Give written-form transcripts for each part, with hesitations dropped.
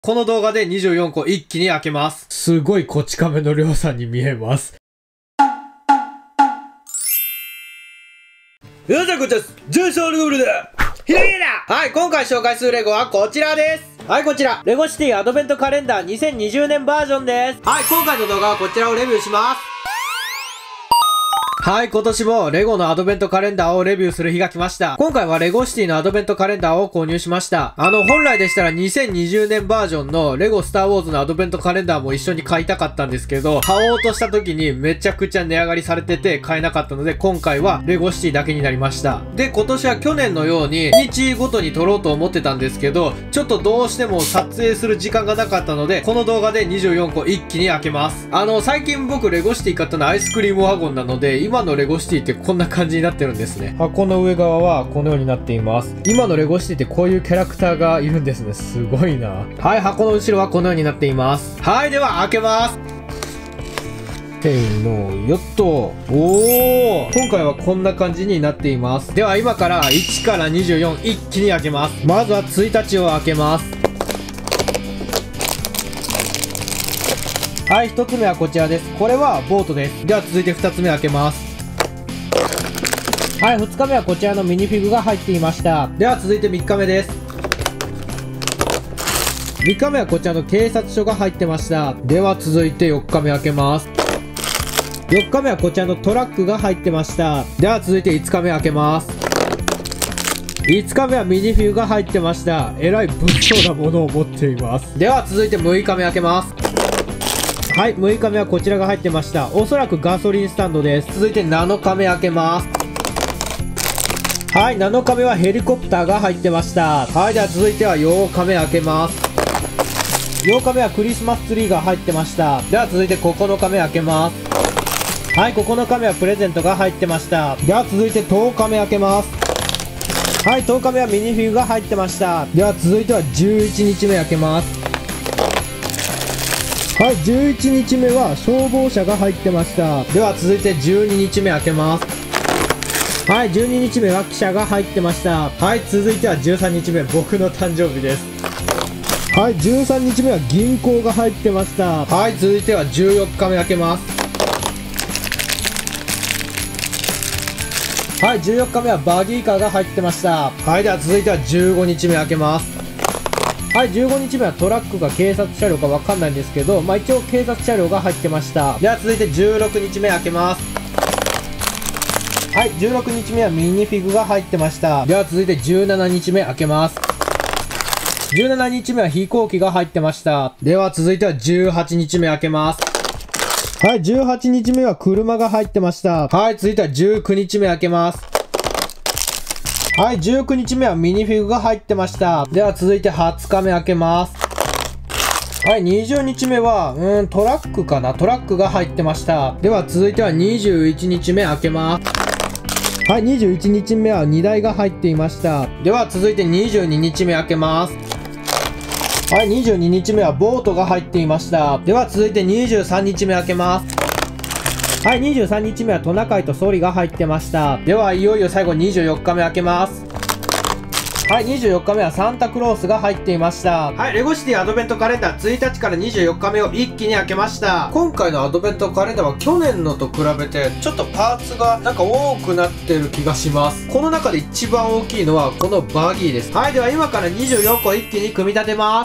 この動画で24個一気に開けます。すごいこち亀のりょうさんに見えます。皆さんこんにちは。ジェイソン・ルールでひらげだ。はい、今回紹介するレゴはこちらです。はい、こちらレゴシティアドベントカレンダー2020年バージョンです。はい、今回の動画はこちらをレビューします。はい、今年もレゴのアドベントカレンダーをレビューする日が来ました。今回はレゴシティのアドベントカレンダーを購入しました。本来でしたら2020年バージョンのレゴスターウォーズのアドベントカレンダーも一緒に買いたかったんですけど、買おうとした時にめちゃくちゃ値上がりされてて買えなかったので、今回はレゴシティだけになりました。で、今年は去年のように日ごとに撮ろうと思ってたんですけど、ちょっとどうしても撮影する時間がなかったので、この動画で24個一気に開けます。最近僕レゴシティ買ったのはアイスクリームワゴンなので、今のレゴシティってこんな感じになってるんですね。箱の上側はこのようになっています。今のレゴシティってこういうキャラクターがいるんですね。すごいな。はい、箱の後ろはこのようになっています。はい、では開けます。せーの、よっと。おー、今回はこんな感じになっています。では今から1から24一気に開けます。まずは1日を開けます。はい、1つ目はこちらです。これはボートです。では続いて2つ目開けます。はい、2日目はこちらのミニフィグが入っていました。では続いて3日目です。3日目はこちらの警察署が入ってました。では続いて4日目開けます。4日目はこちらのトラックが入ってました。では続いて5日目開けます。5日目はミニフィグが入ってました。えらい物騒なものを持っています。では続いて6日目開けます。はい、6日目はこちらが入ってました。おそらくガソリンスタンドです。続いて7日目開けます。はい、7日目はヘリコプターが入ってました。はい、では続いては8日目開けます。8日目はクリスマスツリーが入ってました。では続いて9日目開けます。はい、9日目はプレゼントが入ってました。では続いて10日目開けます。はい、10日目はミニフィグが入ってました。では続いては11日目開けます。はい、11日目は消防車が入ってました。では続いて12日目開けます。はい、12日目は記者が入ってました。はい、続いては13日目、僕の誕生日です。はい、13日目は銀行が入ってました。はい、続いては14日目開けます。はい、14日目はバギーカーが入ってました。はい、では続いては15日目開けます。はい、15日目はトラックか警察車両かわかんないんですけど、一応警察車両が入ってました。では続いて16日目開けます。はい、16日目はミニフィグが入ってました。では続いて17日目開けます。17日目は飛行機が入ってました。では続いては18日目開けます。はい、18日目は車が入ってました。はい、続いては19日目開けます。はい、19日目はミニフィグが入ってました。では続いて20日目開けます。はい、20日目は、トラックかな、トラックが入ってました。では続いては21日目開けます。はい、21日目は荷台が入っていました。では続いて22日目開けます。はい、22日目はボートが入っていました。では続いて23日目開けます。はい、23日目はトナカイとソリが入ってました。ではいよいよ最後24日目開けます。はい、24日目はサンタクロースが入っていました。はい、レゴシティアドベントカレンダー1日から24日目を一気に開けました。今回のアドベントカレンダーは去年のと比べてちょっとパーツがなんか多くなってる気がします。この中で一番大きいのはこのバギーです。はい、では今から24個一気に組み立てます。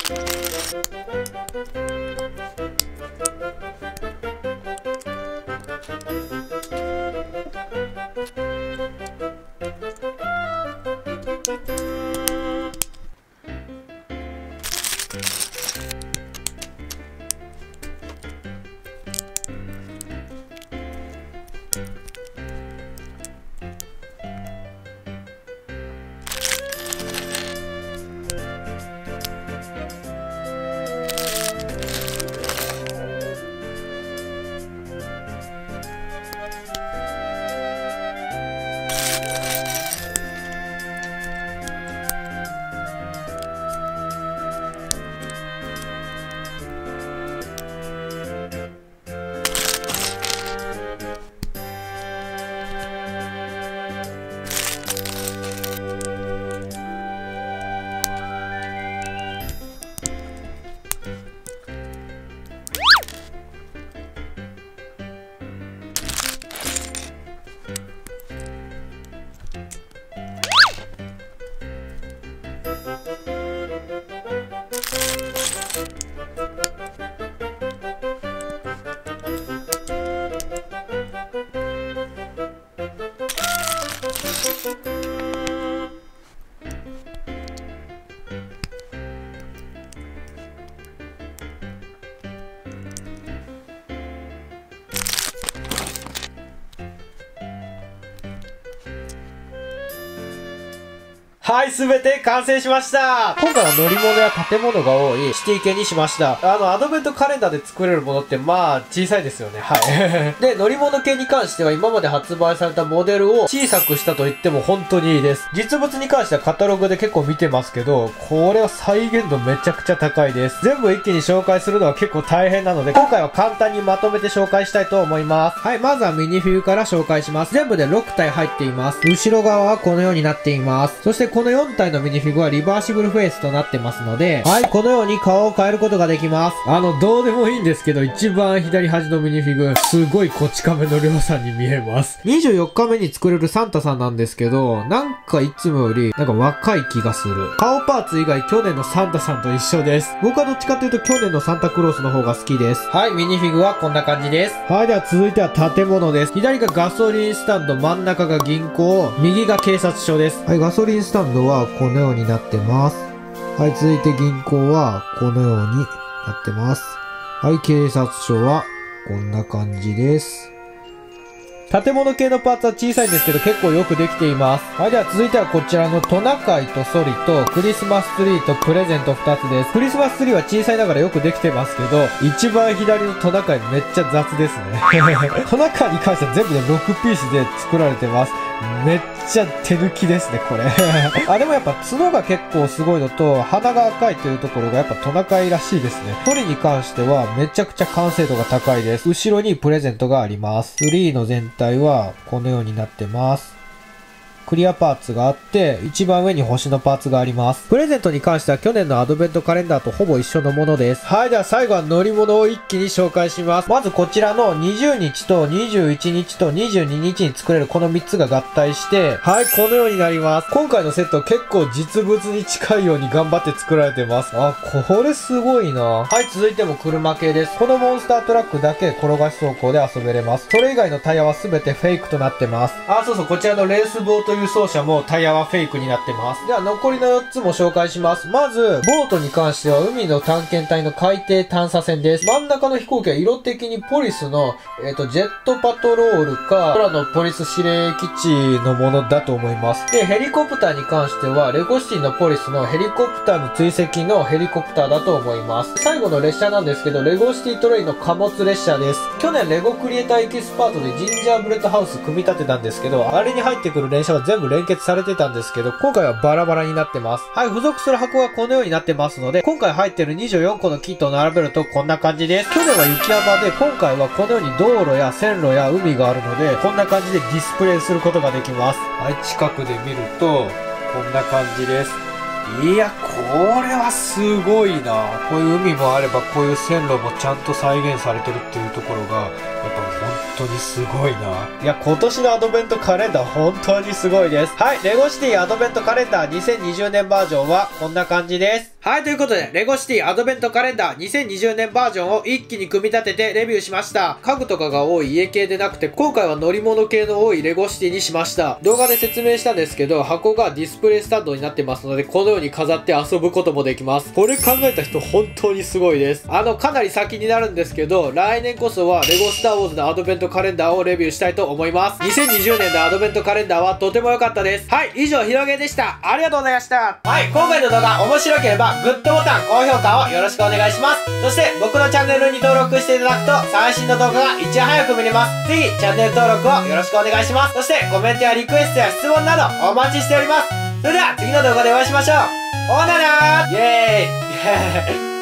はい、すべて完成しました。今回は乗り物や建物が多いシティ系にしました。アドベントカレンダーで作れるものってまあ小さいですよね。はい。で、乗り物系に関しては今まで発売されたモデルを小さくしたと言っても本当にいいです。実物に関してはカタログで結構見てますけど、これは再現度めちゃくちゃ高いです。全部一気に紹介するのは結構大変なので、今回は簡単にまとめて紹介したいと思います。はい、まずはミニフィグから紹介します。全部で6体入っています。後ろ側はこのようになっています。そしてこの4体のミニフィグはリバーシブルフェイスとなってますので、はい、このように顔を変えることができます。どうでもいいんですけど、一番左端のミニフィグ、すごいこち亀のりょうさんに見えます。24日目に作れるサンタさんなんですけど、なんかいつもより、なんか若い気がする。顔パーツ以外去年のサンタさんと一緒です。僕はどっちかというと去年のサンタクロースの方が好きです。はい、ミニフィグはこんな感じです。はい、では続いては建物です。左がガソリンスタンド、真ん中が銀行、右が警察署です。はい、ガソリンスタンドはこのようになってます。はい、続いて銀行はこのようになってます。はい、警察署はこんな感じです。建物系のパーツは小さいんですけど結構よくできています。はい、では続いてはこちらのトナカイとソリとクリスマスツリーとプレゼント2つです。クリスマスツリーは小さいながらよくできてますけど、一番左のトナカイめっちゃ雑ですね。トナカイに関しては全部で6ピースで作られてます。めっちゃ手抜きですね、これ。でもやっぱ角が結構すごいのと、鼻が赤いというところがやっぱトナカイらしいですね。ソリに関してはめちゃくちゃ完成度が高いです。後ろにプレゼントがあります。ツリーの全体はこのようになってます。クリアパーツがあって、一番上に星のパーツがあります。プレゼントに関しては去年のアドベントカレンダーとほぼ一緒のものです。はい、では最後は乗り物を一気に紹介します。まずこちらの20日と21日と22日に作れるこの3つが合体して、はい、このようになります。今回のセット結構実物に近いように頑張って作られてます。これすごいな。はい、続いても車系です。このモンスタートラックだけ転がし走行で遊べれます。それ以外のタイヤは全てフェイクとなってます。そうそう、こちらのレースボート輸送車もタイヤはフェイクになってます。では残りの4つも紹介します。まず、ボートに関しては海の探検隊の海底探査船です。真ん中の飛行機は色的にポリスの、ジェットパトロールか、空のポリス司令基地のものだと思います。で、ヘリコプターに関しては、レゴシティのポリスのヘリコプターの追跡のヘリコプターだと思います。最後の列車なんですけど、レゴシティトレインの貨物列車です。去年レゴクリエイターエキスパートでジンジャーブレッドハウス組み立てたんですけど、あれに入ってくる連車は全部連結されてたんですけど、今回はバラバラになってます。はい、付属する箱がこのようになってますので、今回入ってる24個のキットを並べるとこんな感じです。去年は雪山で、今回はこのように道路や線路や海があるので、こんな感じでディスプレイすることができます。はい、近くで見ると、こんな感じです。いや、これはすごいな。こういう海もあれば、こういう線路もちゃんと再現されてるっていうところが、やっぱ本当にすごいな。いや、今年のアドベントカレンダー本当にすごいです。はい、レゴシティアドベントカレンダー2020年バージョンはこんな感じです。 はい、ということで、レゴシティアドベントカレンダー2020年バージョンを一気に組み立ててレビューしました。家具とかが多い家系でなくて、今回は乗り物系の多いレゴシティにしました。動画で説明したんですけど、箱がディスプレイスタンドになってますので、このように飾って遊ぶこともできます。これ考えた人本当にすごいです。かなり先になるんですけど、来年こそはレゴスターウォーズのアドベントカレンダーをレビューしたいと思います。2020年のアドベントカレンダーはとても良かったです。はい、以上、ひろげでした。ありがとうございました。はい、今回の動画面白ければ、グッドボタン、高評価をよろしくお願いします。そして、僕のチャンネルに登録していただくと、最新の動画がいち早く見れます。ぜひ、チャンネル登録をよろしくお願いします。そして、コメントやリクエストや質問などお待ちしております。それでは、次の動画でお会いしましょう。おならーイェーイ